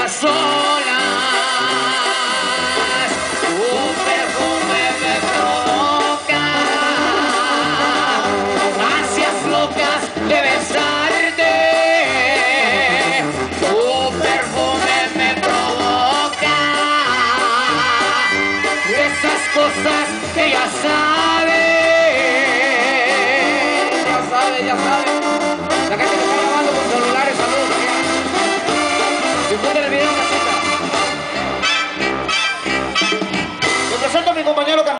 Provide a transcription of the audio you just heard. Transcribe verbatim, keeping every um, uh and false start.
a solas. Tu perfume me provoca ansias locas de besarte. Tu perfume me provoca esas cosas que ya sabes. Ya sabes, ya sabes. La gente que está grabando con celulares, saludos.